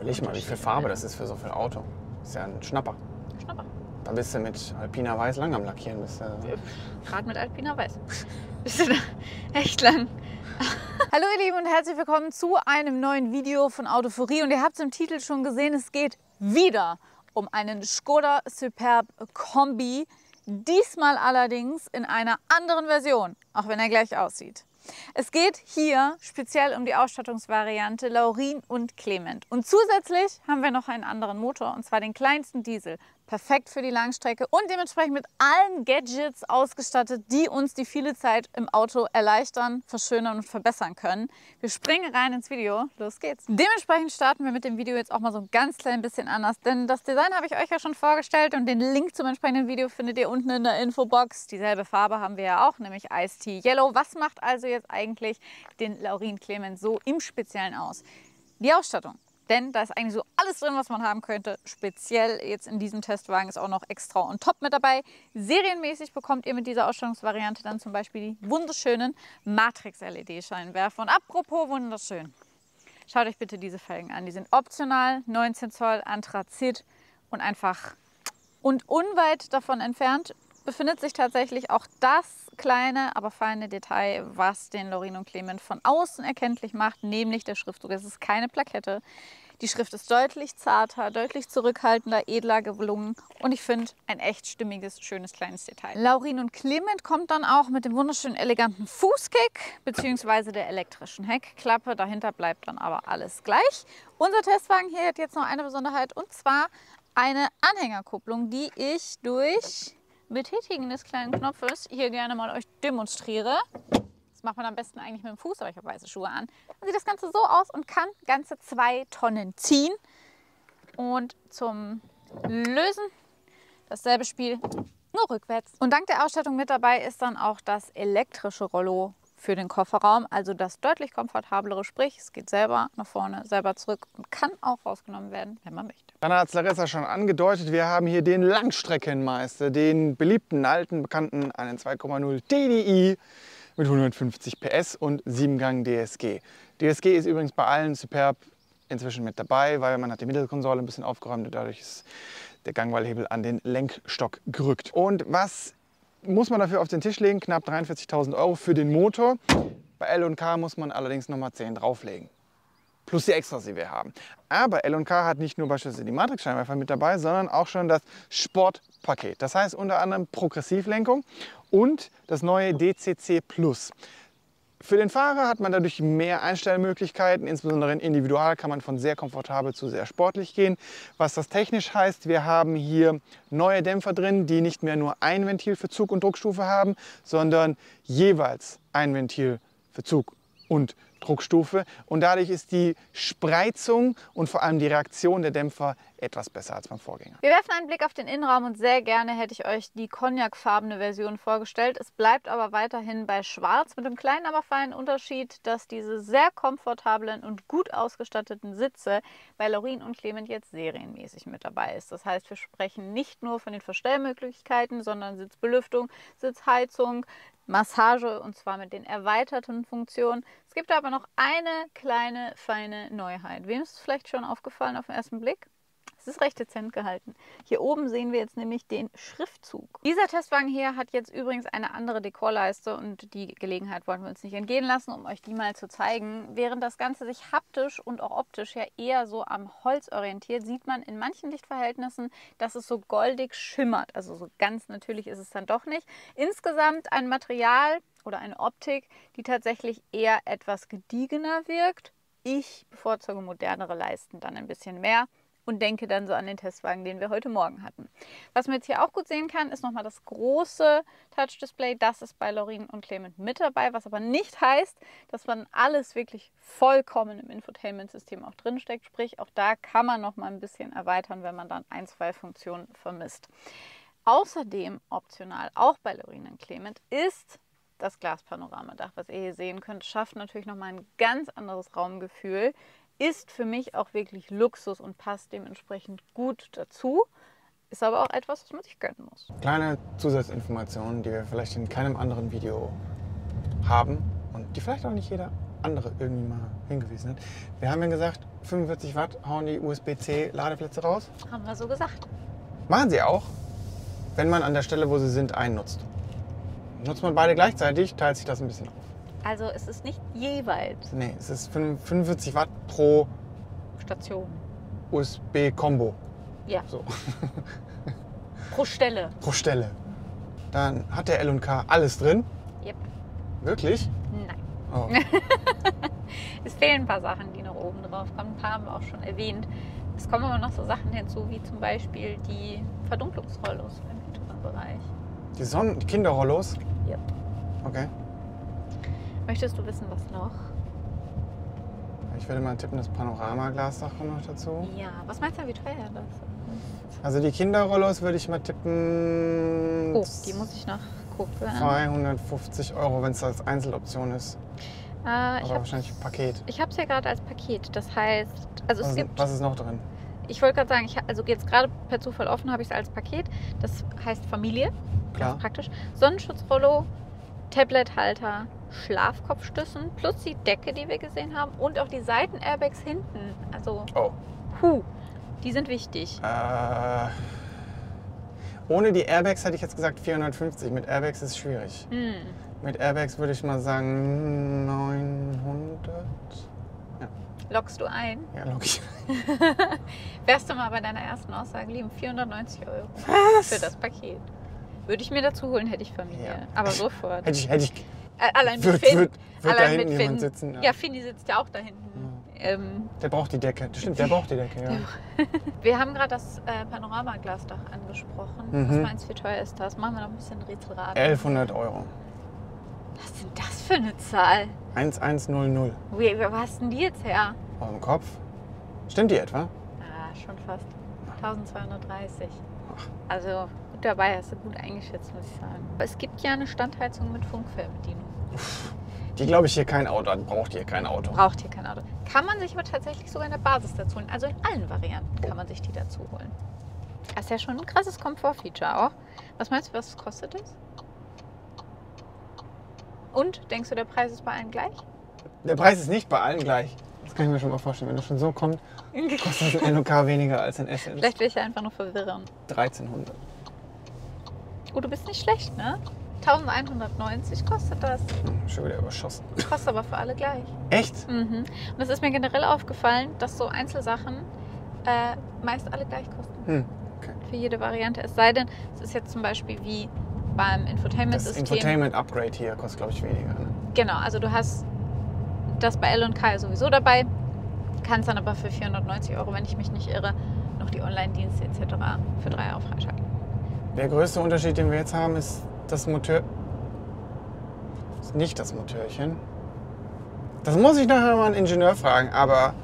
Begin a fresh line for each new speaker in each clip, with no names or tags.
Überleg mal, wie viel Farbe das ist für so viel Auto. Ist ja ein Schnapper.
Schnapper.
Da bist du mit Alpina Weiß lang am Lackieren.
Gerade mit Alpina Weiß. Bist du da echt lang? Hallo ihr Lieben und herzlich willkommen zu einem neuen Video von Autophorie. Und ihr habt es im Titel schon gesehen, es geht wieder um einen Škoda Superb Kombi. Diesmal allerdings in einer anderen Version, auch wenn er gleich aussieht. Es geht hier speziell um die Ausstattungsvariante Laurin und Clement. Und zusätzlich haben wir noch einen anderen Motor, und zwar den kleinsten Diesel. Perfekt für die Langstrecke und dementsprechend mit allen Gadgets ausgestattet, die uns die viele Zeit im Auto erleichtern, verschönern und verbessern können. Wir springen rein ins Video. Los geht's! Dementsprechend starten wir mit dem Video jetzt auch mal so ein ganz klein bisschen anders, denn das Design habe ich euch ja schon vorgestellt und den Link zum entsprechenden Video findet ihr unten in der Infobox. Dieselbe Farbe haben wir ja auch, nämlich Ice Tea Yellow. Was macht also jetzt eigentlich den Laurin Clement so im Speziellen aus? Die Ausstattung. Denn da ist eigentlich so alles drin, was man haben könnte. Speziell jetzt in diesem Testwagen ist auch noch extra on top mit dabei. Serienmäßig bekommt ihr mit dieser Ausstattungsvariante dann zum Beispiel die wunderschönen Matrix-LED-Scheinwerfer. Und apropos wunderschön, schaut euch bitte diese Felgen an. Die sind optional, 19 Zoll Anthrazit und einfach und unweit davon entfernt befindet sich tatsächlich auch das kleine, aber feine Detail, was den Laurin und Clement von außen erkenntlich macht, nämlich der Schriftzug. Es ist keine Plakette. Die Schrift ist deutlich zarter, deutlich zurückhaltender, edler gelungen und ich finde ein echt stimmiges, schönes kleines Detail. Laurin und Clement kommt dann auch mit dem wunderschönen eleganten Fußkick bzw. der elektrischen Heckklappe. Dahinter bleibt dann aber alles gleich. Unser Testwagen hier hat jetzt noch eine Besonderheit und zwar eine Anhängerkupplung, die ich durch Betätigen des kleinen Knopfes hier gerne mal euch demonstriere. Das macht man am besten eigentlich mit dem Fuß, aber ich habe weiße Schuhe an. Dann sieht das Ganze so aus und kann ganze 2 Tonnen ziehen. Und zum Lösen dasselbe Spiel, nur rückwärts. Und dank der Ausstattung mit dabei ist dann auch das elektrische Rollo für den Kofferraum, also das deutlich komfortablere, sprich es geht selber nach vorne, selber zurück und kann auch rausgenommen werden, wenn man möchte.
Dann hat es Larissa schon angedeutet, wir haben hier den Langstreckenmeister, den beliebten, alten, bekannten, einen 2,0 TDI mit 150 PS und 7-Gang DSG. DSG ist übrigens bei allen Superb inzwischen mit dabei, weil man hat die Mittelkonsole ein bisschen aufgeräumt und dadurch ist der Gangwallhebel an den Lenkstock gerückt. Und was muss man dafür auf den Tisch legen? Knapp 43.000 € für den Motor. Bei L&K muss man allerdings nochmal 10 drauflegen. Plus die Extras, die wir haben. Aber L&K hat nicht nur beispielsweise die Matrix-Scheinwerfer mit dabei, sondern auch schon das Sportpaket. Das heißt unter anderem Progressivlenkung und das neue DCC Plus. Für den Fahrer hat man dadurch mehr Einstellmöglichkeiten, insbesondere in Individual kann man von sehr komfortabel zu sehr sportlich gehen. Was das technisch heißt, wir haben hier neue Dämpfer drin, die nicht mehr nur ein Ventil für Zug und Druckstufe haben, sondern jeweils ein Ventil für Zug und Druckstufe. Und dadurch ist die Spreizung und vor allem die Reaktion der Dämpfer etwas besser als beim Vorgänger.
Wir werfen einen Blick auf den Innenraum und sehr gerne hätte ich euch die cognacfarbene Version vorgestellt. Es bleibt aber weiterhin bei Schwarz mit dem kleinen, aber feinen Unterschied, dass diese sehr komfortablen und gut ausgestatteten Sitze bei Laurin und Clement jetzt serienmäßig mit dabei ist. Das heißt, wir sprechen nicht nur von den Verstellmöglichkeiten, sondern Sitzbelüftung, Sitzheizung, Massage und zwar mit den erweiterten Funktionen. Es gibt aber noch eine kleine, feine Neuheit. Wem ist es vielleicht schon aufgefallen auf den ersten Blick? Es ist recht dezent gehalten. Hier oben sehen wir jetzt nämlich den Schriftzug. Dieser Testwagen hier hat jetzt übrigens eine andere Dekorleiste und die Gelegenheit wollten wir uns nicht entgehen lassen, um euch die mal zu zeigen. Während das Ganze sich haptisch und auch optisch ja eher so am Holz orientiert, sieht man in manchen Lichtverhältnissen, dass es so goldig schimmert. Also so ganz natürlich ist es dann doch nicht. Insgesamt ein Material oder eine Optik, die tatsächlich eher etwas gediegener wirkt. Ich bevorzuge modernere Leisten dann ein bisschen mehr und denke dann so an den Testwagen, den wir heute Morgen hatten. Was man jetzt hier auch gut sehen kann, ist nochmal das große Touch-Display. Das ist bei Laurin und Clement mit dabei, was aber nicht heißt, dass man alles wirklich vollkommen im Infotainment-System auch drinsteckt. Sprich, auch da kann man noch mal ein bisschen erweitern, wenn man dann 1, 2 Funktionen vermisst. Außerdem optional, auch bei Laurin und Clement, ist das Glaspanoramadach, was ihr hier sehen könnt. Schafft natürlich nochmal ein ganz anderes Raumgefühl. Ist für mich auch wirklich Luxus und passt dementsprechend gut dazu. Ist aber auch etwas, was man sich gönnen muss.
Kleine Zusatzinformationen, die wir vielleicht in keinem anderen Video haben und die vielleicht auch nicht jeder andere irgendwie mal hingewiesen hat. Wir haben ja gesagt, 45 Watt hauen die USB-C Ladeplätze raus.
Haben wir so gesagt.
Machen sie auch, wenn man an der Stelle, wo sie sind, einen nutzt. Nutzt man beide gleichzeitig, teilt sich das ein bisschen auf.
Also es ist nicht jeweils
Nee, es ist 45 Watt pro
Station.
USB-Kombo.
Ja,
So.
pro Stelle.
Pro Stelle. Dann hat der L&K alles drin.
Yep.
Wirklich?
Nein.
Oh.
Es fehlen ein paar Sachen, die noch oben drauf kommen. Ein paar haben wir auch schon erwähnt. Es kommen aber noch so Sachen hinzu, wie zum Beispiel die Verdunklungsrollos im hinteren Bereich.
Die Kinderrollos?
Yep.
Okay.
Möchtest du wissen, was noch?
Ich würde mal tippen, das Panoramaglas-Dach kommt noch dazu.
Ja, was meinst du, wie teuer das ist?
Also die Kinderrollos würde ich mal tippen.
Oh, die muss ich noch gucken.
250 €, wenn es als Einzeloption ist. Aber wahrscheinlich ein Paket.
Ich habe es ja gerade als Paket. Das heißt, also es gibt.
Was ist noch drin?
Ich wollte gerade sagen, also jetzt gerade per Zufall offen habe ich es als Paket. Das heißt Familie.
Klar.
Ganz praktisch. Sonnenschutzrollo, Tablet-Halter, Schlafkopfstützen plus die Decke, die wir gesehen haben und auch die Seiten-Airbags hinten. Also, die sind wichtig.
Ohne die Airbags hätte ich jetzt gesagt 450. Mit Airbags ist es schwierig. Mit Airbags würde ich mal sagen 900.
Lockst du ein?
Ja, logisch.
Wärst du mal bei deiner ersten Aussage lieben, 490 €
Was?
für das Paket. Würde ich mir dazu holen, hätte ich Familie.
Ja.
Aber sofort.
Hätte ich
Allein mit
Wird
Finn.
da
Allein
hinten
mit
jemand
Finn.
sitzen?
Ja, Finny sitzt ja auch da hinten.
Der braucht die Decke. Stimmt, der braucht die Decke, ja.
Wir haben gerade das Panoramaglasdach angesprochen. Was meinst du, wie teuer ist das? Machen wir noch ein bisschen Rätselraten.
1100 €.
Was ist denn das für eine Zahl?
1100.
Wo hast denn die jetzt her?
Aus dem Kopf. Stimmt die etwa?
Ah, schon fast. 1230. Also gut dabei, hast du gut eingeschätzt, muss ich sagen. Aber es gibt ja eine Standheizung mit Funkfernbedienung.
Die glaube ich hier kein Auto hat. Braucht hier kein Auto.
Braucht hier kein Auto. Kann man sich aber tatsächlich sogar in der Basis dazu holen. Also in allen Varianten kann man sich die dazu holen. Das ist ja schon ein krasses Komfortfeature auch. Was meinst du, was es kostet ist? Und denkst du, der Preis ist bei allen gleich?
Der Preis ist nicht bei allen gleich. Das kann ich mir schon mal vorstellen. Wenn das schon so kommt, kostet ein LOK weniger als ein SL.
Vielleicht will ich einfach nur verwirren.
1300.
Oh, du bist nicht schlecht, ne? 1190 kostet das.
Schon wieder überschossen.
Kostet aber für alle gleich.
Echt?
Und es ist mir generell aufgefallen, dass so Einzelsachen meist alle gleich kosten.
Okay.
Für jede Variante. Es sei denn, es ist jetzt zum Beispiel wie beim
Das
Infotainment-System.
Infotainment-Upgrade hier kostet, glaube ich, weniger. Ne?
Genau, also du hast das bei L&K sowieso dabei, kannst dann aber für 490 €, wenn ich mich nicht irre, noch die Online-Dienste etc. für 3 € freischalten.
Der größte Unterschied, den wir jetzt haben, ist das Motor. Ist nicht das Motörchen. Das muss ich nachher mal einen Ingenieur fragen, aber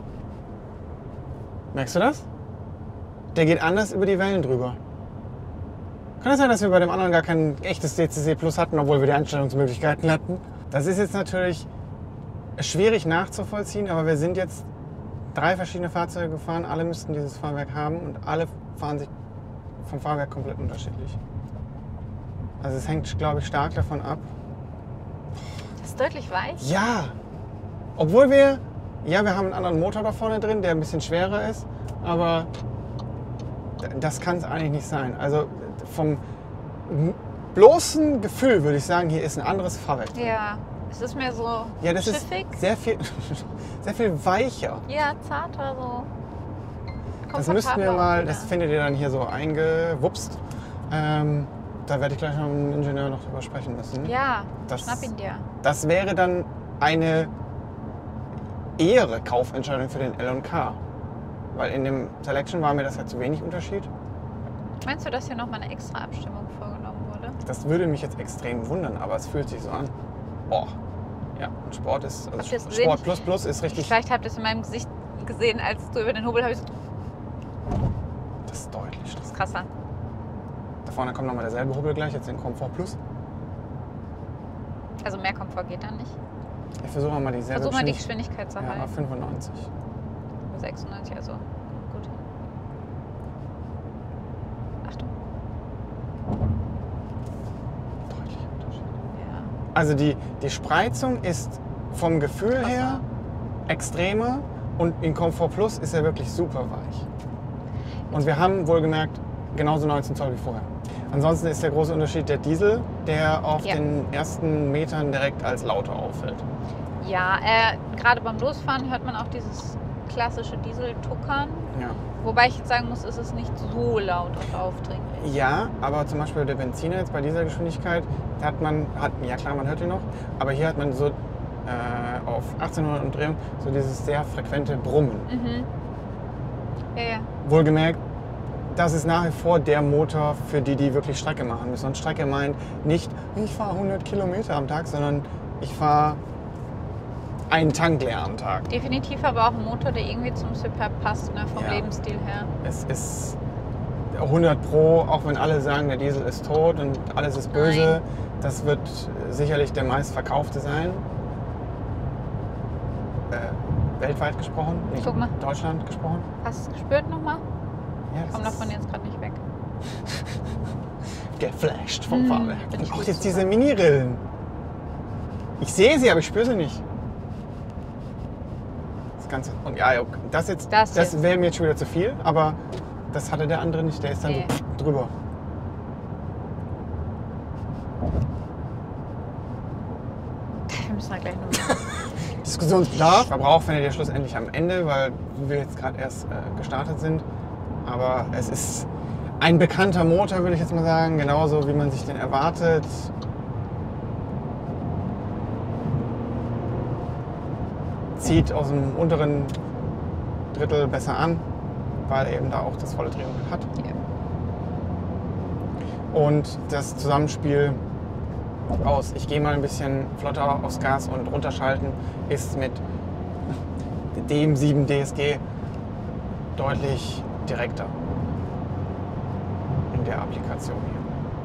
merkst du das? Der geht anders über die Wellen drüber. Kann es sein, dass wir bei dem anderen gar kein echtes DCC Plus hatten, obwohl wir die Einstellungsmöglichkeiten hatten? Das ist jetzt natürlich schwierig nachzuvollziehen, aber wir sind jetzt 3 verschiedene Fahrzeuge gefahren. Alle müssten dieses Fahrwerk haben und alle fahren sich vom Fahrwerk komplett unterschiedlich. Also es hängt, glaube ich, stark davon ab.
Das ist deutlich weich.
Ja! Obwohl wir haben einen anderen Motor da vorne drin, der ein bisschen schwerer ist, aber das kann es eigentlich nicht sein. Also vom bloßen Gefühl würde ich sagen, hier ist ein anderes Fahrwerk drin.
Ja, es ist mehr so
Ja, das
schiffig.
ist sehr viel weicher.
Ja, zarter, so.
Das müssten wir
komfortabler
mal,
auch
das
wieder.
findet ihr dann hier so eingewupst. Da werde ich gleich noch mit dem Ingenieur noch drüber sprechen müssen.
Ja,
Das-
schnapp ihn dir.
Das wäre dann eine ehere Kaufentscheidung für den L&K. Weil in dem Selection war mir das ja zu wenig Unterschied.
Meinst du, dass hier nochmal eine extra Abstimmung vorgenommen wurde?
Das würde mich jetzt extrem wundern, aber es fühlt sich so an. Oh, ja, und Sport ist,
Habt ihr
also
es gesehen?
Sport plus plus ist richtig,
Vielleicht habt ihr es in meinem Gesicht gesehen, als du über den Hobel habe ich so,
das ist deutlich.
das ist krasser.
Da vorne kommt nochmal derselbe Hobel gleich, jetzt den Komfort Plus.
Also mehr Komfort geht dann nicht.
Ich versuche mal dieselbe
Versuch mal die Geschwindigkeit zu
Ja,
halten.
95.
96, also gut. Achtung.
Deutlicher Unterschied.
Ja.
Also die Spreizung ist vom Gefühl her extremer und in Komfort Plus ist er wirklich super weich. Und wir haben wohlgemerkt genauso 19 Zoll wie vorher. Ansonsten ist der große Unterschied der Diesel, der auf den ersten Metern direkt als lauter auffällt.
Ja, gerade beim Losfahren hört man auch dieses klassische Diesel-Tuckern.
Ja.
Wobei ich jetzt sagen muss, ist es nicht so laut und aufdringlich.
Ja, aber zum Beispiel der Benziner jetzt bei dieser Geschwindigkeit, ja klar, man hört ihn noch, aber hier hat man so auf 1800 Umdrehungen so dieses sehr frequente Brummen.
Mhm. Ja.
Wohlgemerkt, das ist nach wie vor der Motor für die, die wirklich Strecke machen müssen. Und Strecke meint nicht, ich fahre 100 Kilometer am Tag, sondern ich fahre einen Tank leer am Tag.
Definitiv aber auch ein Motor, der irgendwie zum Superb passt, ne, vom Lebensstil her.
Es ist 100 Pro, auch wenn alle sagen, der Diesel ist tot und alles ist böse.
Nein.
Das wird sicherlich der meistverkaufte sein. Weltweit gesprochen, nicht
Guck mal.
Deutschland gesprochen.
Hast du es gespürt nochmal?
Ja,
Ich komme davon jetzt gerade nicht weg.
Geflasht vom Fahrwerk.
bin ich
Und auch
gut
jetzt
zu
diese Mini-Rillen. Ich sehe sie, aber ich spüre sie nicht. Das Ganze. Und ja, das wäre mir jetzt schon wieder zu viel, aber das hatte der andere nicht. Der ist dann so drüber.
Wir müssen halt gleich noch.
Diskussionsbedarf, aber auch wenn ihr schlussendlich am Ende, weil wir jetzt gerade erst gestartet sind. Aber es ist ein bekannter Motor, würde ich jetzt mal sagen, genauso wie man sich den erwartet. Zieht aus dem unteren Drittel besser an, weil er eben da auch das volle Drehmoment hat. Und das Zusammenspiel aus, ich gehe mal ein bisschen flotter aufs Gas und runterschalten, ist mit dem 7 DSG deutlich direkter in der Applikation hier.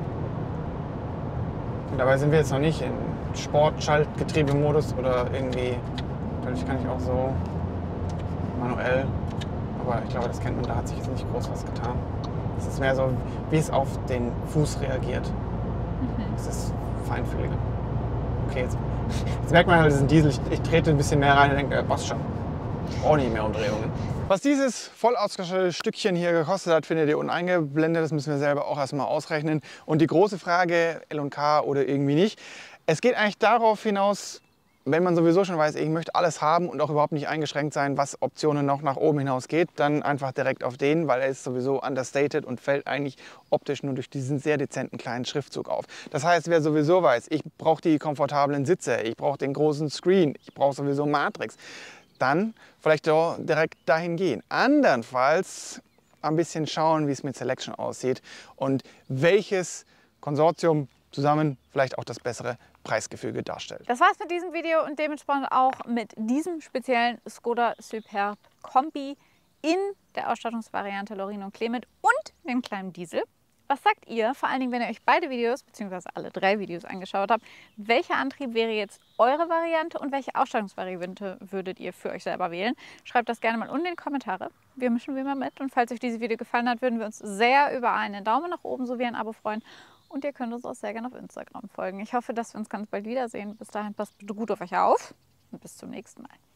Und dabei sind wir jetzt noch nicht in Sportschaltgetriebemodus oder irgendwie, natürlich kann ich auch so manuell, aber ich glaube, das kennt man, da hat sich jetzt nicht groß was getan. Es ist mehr so, wie es auf den Fuß reagiert. Es ist feinfühliger. Okay, jetzt merkt man halt diesen Diesel, ich trete ein bisschen mehr rein und denke, passt schon. Auch nicht mehr Umdrehungen. Was dieses voll ausgestattete Stückchen hier gekostet hat, findet ihr unten eingeblendet. Das müssen wir selber auch erstmal ausrechnen. Und die große Frage, L&K oder irgendwie nicht. Es geht eigentlich darauf hinaus, wenn man sowieso schon weiß, ich möchte alles haben und auch überhaupt nicht eingeschränkt sein, was Optionen noch nach oben hinaus geht, dann einfach direkt auf den, weil er ist sowieso understated und fällt eigentlich optisch nur durch diesen sehr dezenten kleinen Schriftzug auf. Das heißt, wer sowieso weiß, ich brauche die komfortablen Sitze, ich brauche den großen Screen, ich brauche sowieso Matrix, dann vielleicht doch direkt dahin gehen. Andernfalls ein bisschen schauen, wie es mit Selection aussieht und welches Konsortium zusammen vielleicht auch das bessere Preisgefüge darstellt.
Das war's mit diesem Video und dementsprechend auch mit diesem speziellen Skoda Superb Kombi in der Ausstattungsvariante Lorin und Clement und dem kleinen Diesel. Was sagt ihr, vor allen Dingen, wenn ihr euch beide Videos bzw. alle 3 Videos angeschaut habt, welcher Antrieb wäre jetzt eure Variante und welche Ausstattungsvariante würdet ihr für euch selber wählen? Schreibt das gerne mal unten in die Kommentare. Wir mischen wie immer mit und falls euch dieses Video gefallen hat, würden wir uns sehr über einen Daumen nach oben sowie ein Abo freuen. Und ihr könnt uns auch sehr gerne auf Instagram folgen. Ich hoffe, dass wir uns ganz bald wiedersehen. Bis dahin passt bitte gut auf euch auf und bis zum nächsten Mal.